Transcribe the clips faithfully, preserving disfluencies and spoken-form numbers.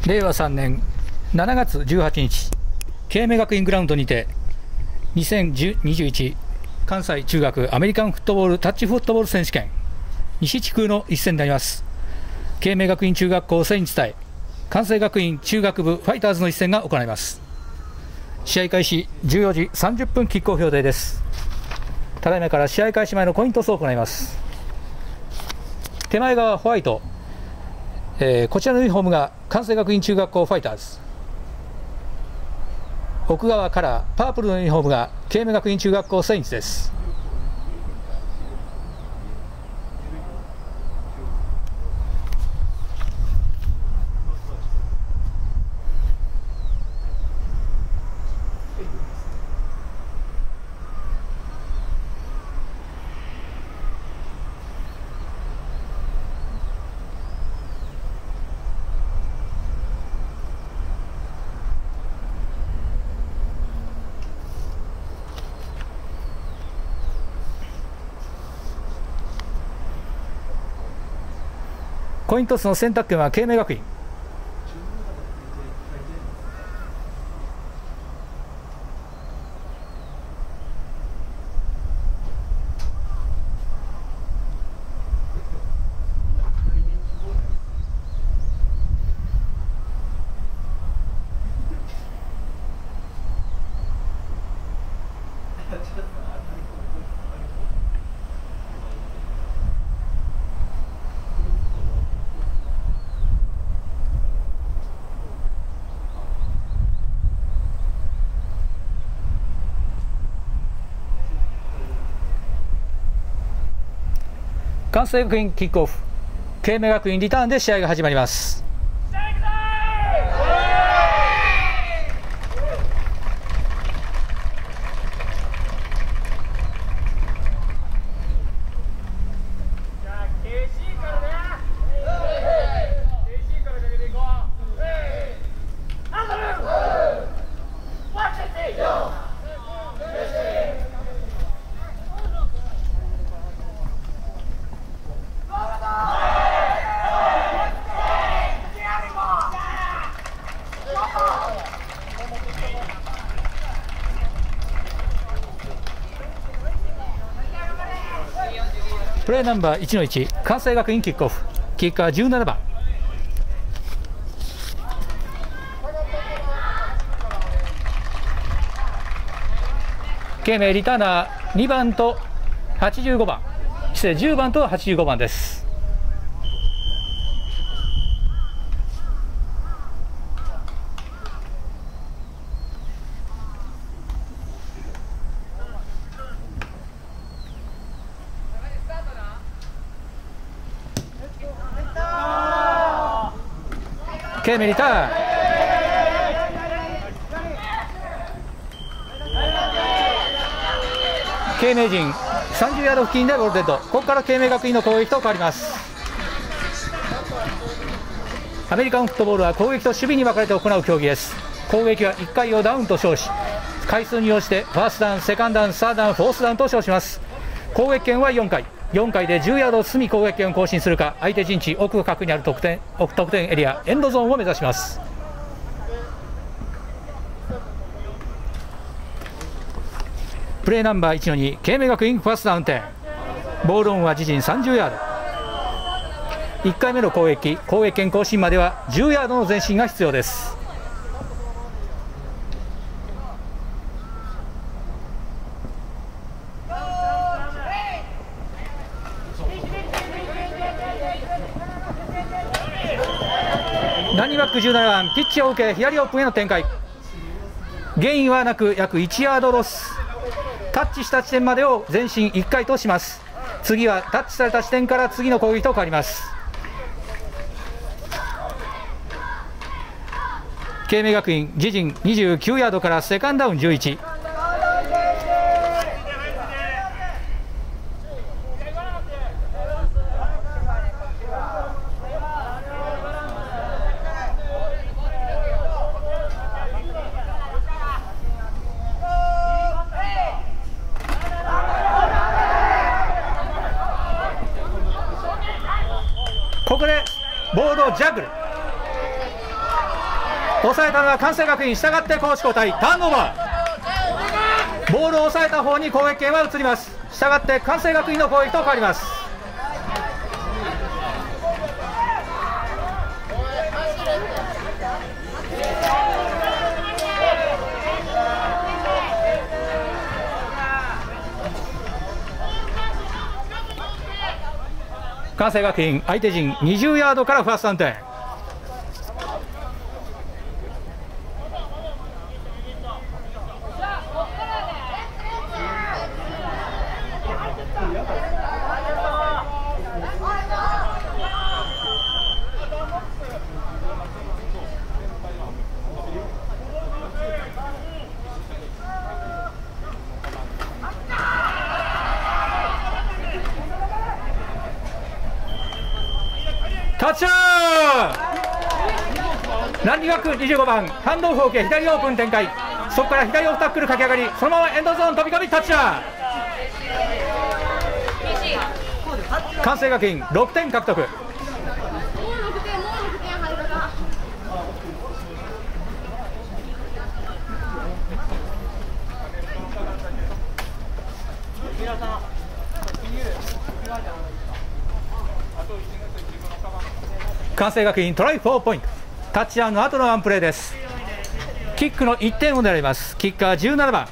れいわさんねんしちがつじゅうはちにち、慶明学院グラウンドにてにせんにじゅういち関西中学アメリカンフットボールタッチフットボール選手権西地区の一戦になります。慶明学院中学校選手対関西学院中学部ファイターズの一戦が行われます。試合開始じゅうよじさんじゅっぷんキックオフ予定です。ただいまから試合開始前のコイントスを行います。手前側はホワイト、えー、こちらのユニフォームが関西学院中学校ファイターズ、奥側からパープルのユニフォームが慶明学院中学校セインツです。コイントスの選択権は慶明学院。関西学院キックオフ、慶明学院リターンで試合が始まります。プレーナンバーいちのいち、関西学院キックオフ、キッカーじゅうななばん。慶明リターナーにばんとはちじゅうごばん、失礼じゅうばんとはちじゅうごばんです。慶明リターン、慶明陣さんじゅうヤード付近でボールデッド。ここから慶明学院の攻撃と変わります。アメリカンフットボールは攻撃と守備に分かれて行う競技です。攻撃はいっかいをダウンと称し、回数に応じてファーストダウン、セカンドダウン、サードダウン、フォースダウンと称します。攻撃権はよんかい、よんかいでじゅうヤードを進み攻撃権を更新するか、相手陣地奥深くにある得点得点エリアエンドゾーンを目指します。プレーナンバーいちのに、慶明学院ファーストダウン点、ボールオンは自陣さんじゅうヤード。いっかいめの攻撃、攻撃権更新まではじゅうヤードの前進が必要です。ランニングバックじゅうななばん、ピッチを受け左オープンへの展開、ゲインはなく約いちヤードロス。タッチした地点までを前進いっかいとします。次はタッチされた地点から次の攻撃と変わります。慶明学院自陣にじゅうきゅうヤードからセカンドダウンじゅういち。ここでボールをジャグル、 抑えたのは関西学院、したがって攻守交代、ターンオーバー。ボールを抑えた方に攻撃権は移ります。したがって関西学院の攻撃と変わります。関西学院、相手陣にじゅうヤードからファーストダウン点。タッチアウト。ランディバックにじゅうごばん、ハンドオフを受け左オープン展開、そこから左オフタックル駆け上がり、そのままエンドゾーン飛び込みタッチアウト。関西学院ろくてん獲得。関西学院トライフォーポイント、タッチアウトの後のワンプレーです。キックのいってんを狙います。キッカーじゅうななばん。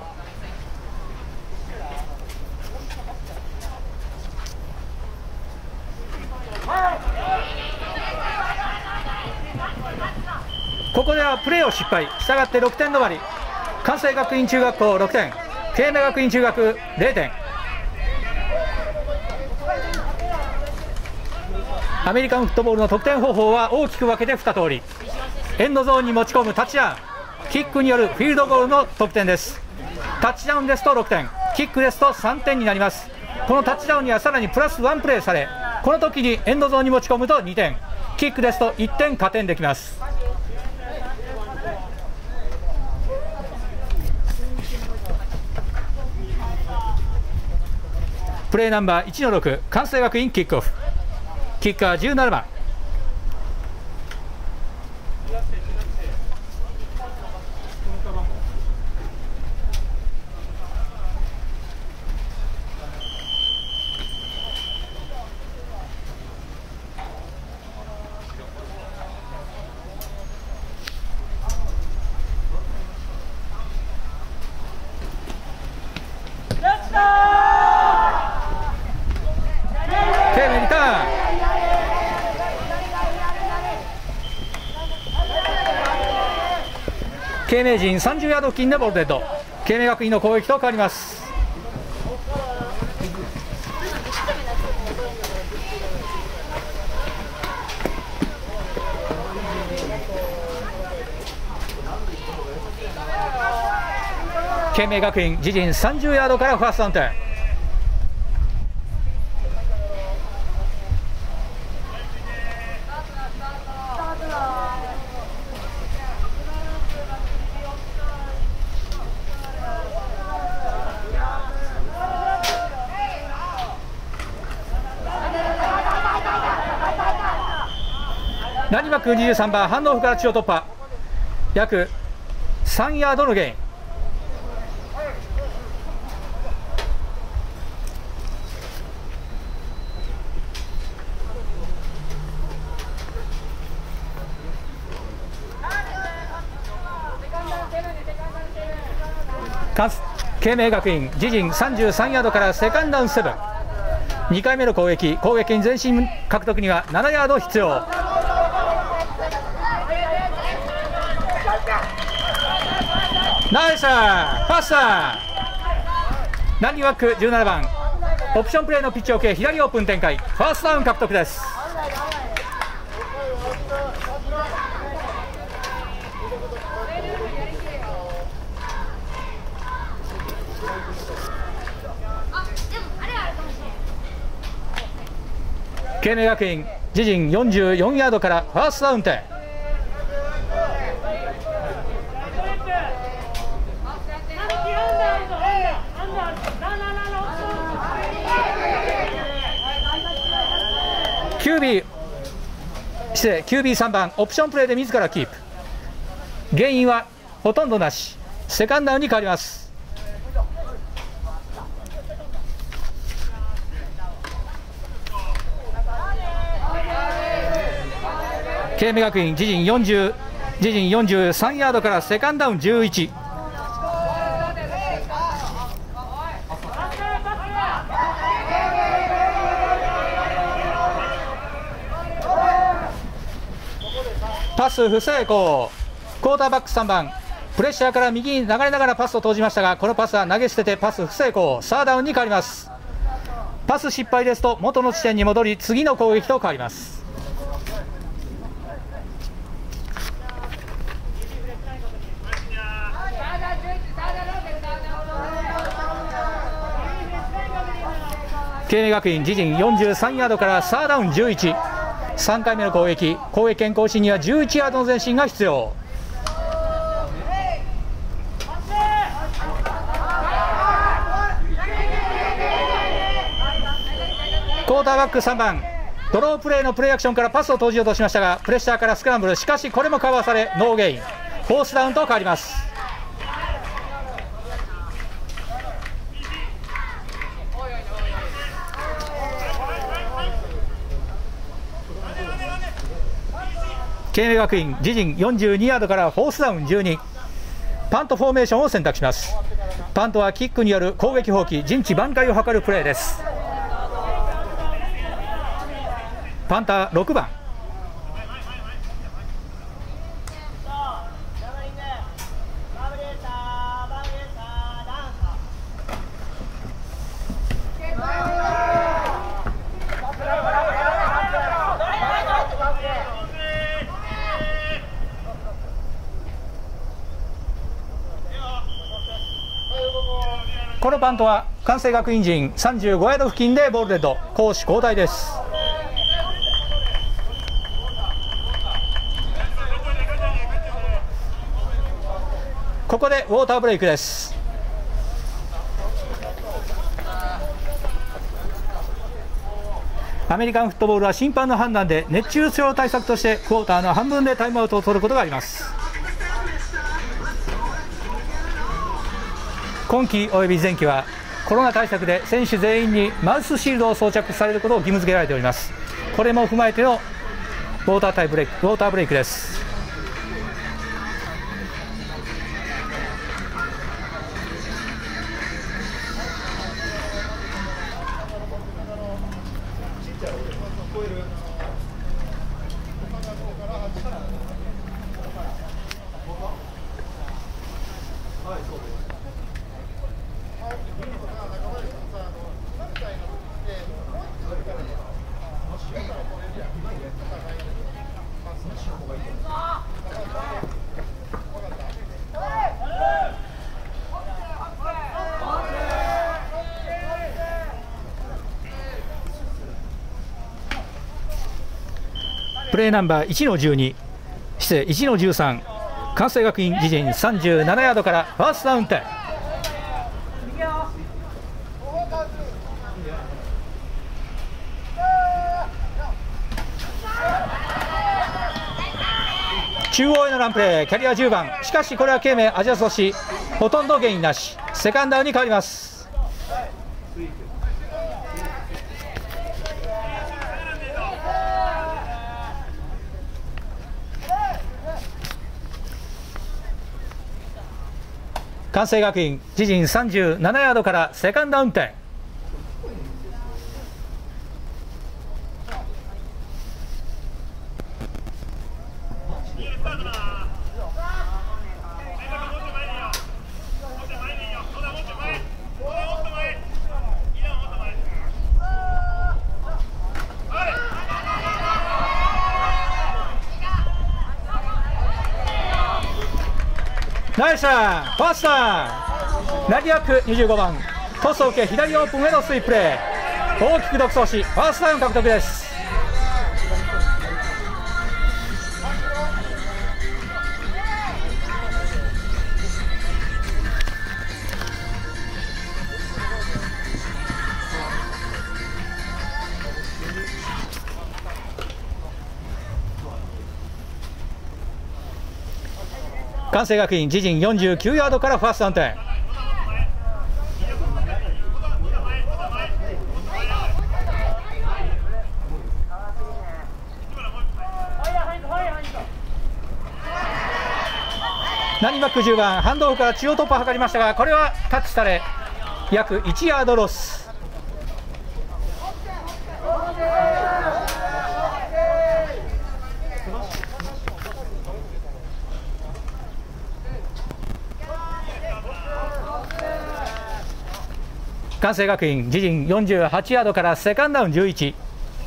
ここではプレーを失敗、したがってろくてん止まり。関西学院中学校ろくてん、慶明学院中学れいてん。アメリカンフットボールの得点方法は大きく分けてに通り。エンドゾーンに持ち込むタッチダウン、キックによるフィールドゴールの得点です。タッチダウンですとろくてん、キックですとさんてんになります。このタッチダウンにはさらにプラスワンプレーされ、この時にエンドゾーンに持ち込むとにてん、キックですといってん加点できます。プレーナンバーいちのろく、関西学院キックオフ。キッカーじゅうななばん。慶明陣さんじゅうヤード付近でボールデッド。慶明学院の攻撃と変わります。慶明学院自陣さんじゅうヤードからファーストダウン点。ランニバックにじゅうさんばん、ハンドオフから中央突破、約さんヤードのゲイン。慶明学院自陣さんじゅうさんヤードからセカンドダウンセブン。にかいめの攻撃、攻撃に前進獲得にはななヤード必要。ナイスファースター。ランニバックじゅうななばん、オプションプレーのピッチを受け左オープン展開、ファーストダウン獲得です。慶明学院自陣よんじゅうよんヤードからファーストダウン点。キュービー 失礼 キュービーさんばん、オプションプレーで自らキープ。 原因はほとんどなし、セカンドダウンに変わります。慶明学院自陣よんじゅう自陣よんじゅうさんヤードからセカンドダウンじゅういち。パス不成功。クォーターバックさんばん、プレッシャーから右に流れながらパスを投じましたが、このパスは投げ捨ててパス不成功。サードダウンに変わります。パス失敗ですと元の地点に戻り、次の攻撃と変わります。慶明学院自陣よんじゅうさんヤードからサードダウンじゅういち。さんかいめの攻撃、攻撃権行使にはじゅういちヤードの前進が必要。クォーターバックさんばん、ドロープレーのプレーアクションからパスを投じようとしましたが、プレッシャーからスクランブル、しかしこれもかわされノーゲイン、フォースダウンと変わります。慶明学院自陣よんじゅうにヤードからフォースダウンじゅうに。パントフォーメーションを選択します。パントはキックによる攻撃放棄、陣地挽回を図るプレーです。パンターろくばん、このパントは関西学院陣さんじゅうごヤード付近でボールデッド、攻守交代です。ここでウォーターブレイクです。アメリカンフットボールは審判の判断で熱中症対策としてクォーターの半分でタイムアウトを取ることがあります。今季および前季はコロナ対策で選手全員にマウスシールドを装着されることを義務付けられております。これも踏まえてのウォータータイブレイク、ウォーターブレイクです。プレーナンバーいちのじゅうに、失礼いちのじゅうさん、関西学院自陣さんじゅうななヤードからファーストダウン点。中央へのランプレー、キャリアじゅうばん、しかしこれは慶明アジャストし、ほとんどゲインなし、セカンドダウンに変わります。関西学院自陣さんじゅうななヤードからセカンドダウン点。ナイスラン、ファーストダウン、ラディアックにじゅうごばん、トスを受け左オープンへのスイーププレー、大きく独走しファーストダウン獲得です。 関西学院自陣よんじゅうきゅうヤードからファーストダウン点。ランニングバックじゅうばん、ハンドオフから中央突破を図りましたが、これはタッチされ約いちヤードロス。関西学院自陣よんじゅうはちヤードからセカンドダウンじゅういち。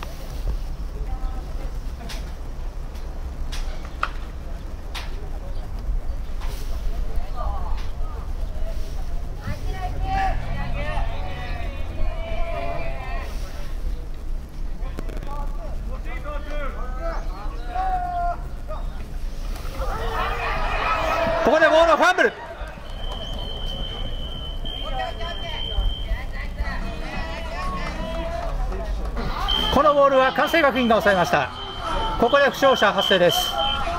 ここでボールのファンブル。このボールは関西学院が抑えました。ここで負傷者発生です。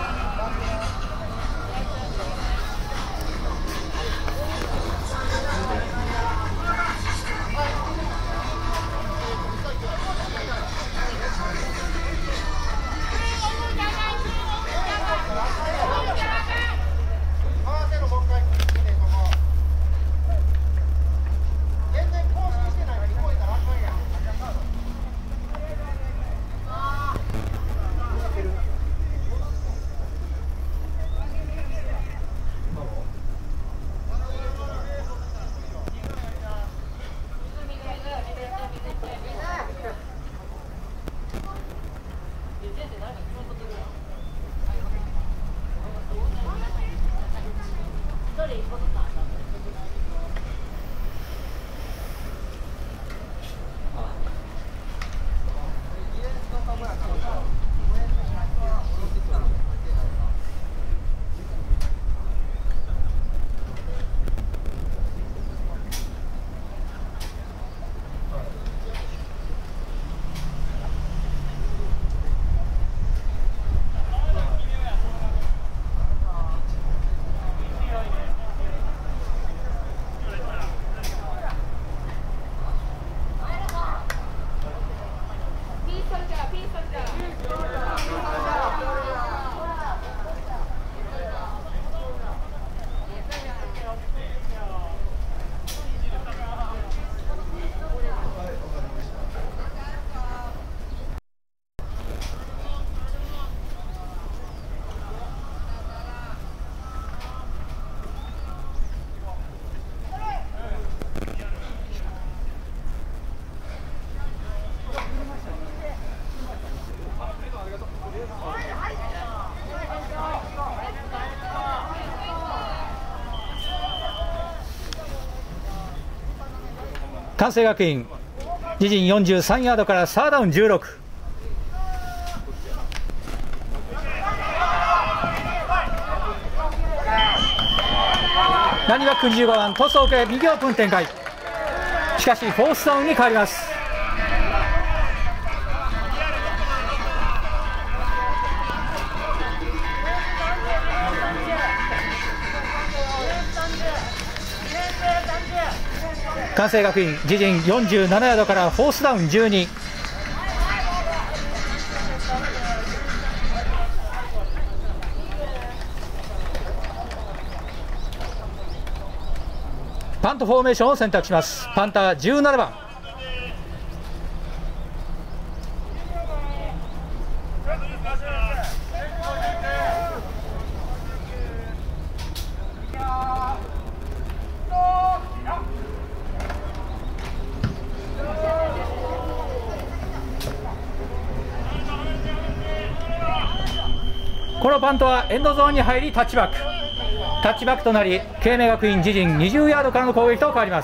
関西学院自陣よんじゅうさんヤードからサードダウンじゅうろく。ランニングバックじゅうごばん、トスを受け右オープン展開。しかしフォースダウンに変わります。関西学院自陣よんじゅうななヤードからフォースダウンじゅうに。パントフォーメーションを選択します。パンターじゅうななばん。このパントはエンドゾーンに入りタッチバック。タッチバックとなり慶明学院自陣にじゅうヤードからの攻撃と変わります。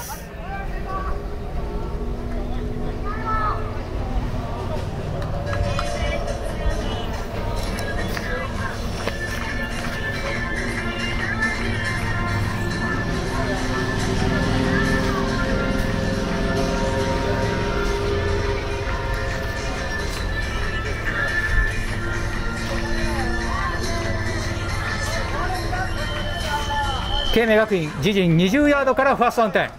慶明学院自陣にじゅうヤードからファーストダウン点。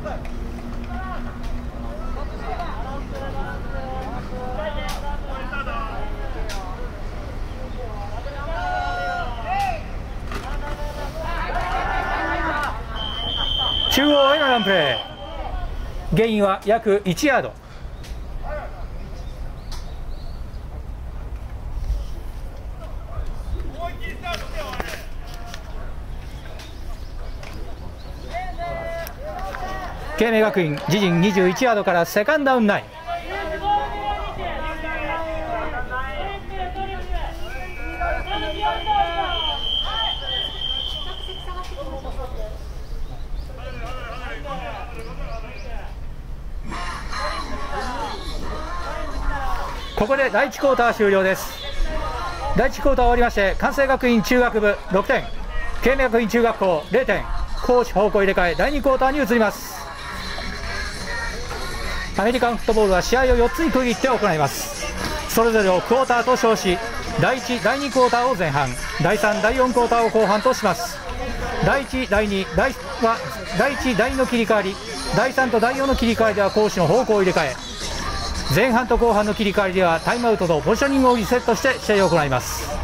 中央へのランプレー、ゲインは約いちヤード。慶明学院自陣にじゅういちヤードからセカンドダウンナイン。ここでだいいちクォーター終了です。だいいちクォーター終わりまして、関西学院中学部ろくてん、慶明学院中学校れいてん、攻守方向入れ替え、だいにクォーターに移ります。アメリカンフットボールは試合をよっつに区切って行います。それぞれをクォーターと称し、だいいち、だいにクォーターを前半、だいさん、だいよんクォーターを後半とします。だいいち、だいに、だいはだいいち、だいにの切り替わり、だいさんとだいよんの切り替えでは攻守の方向を入れ替え、前半と後半の切り替わりではタイムアウトとポジショニングをリセットして試合を行います。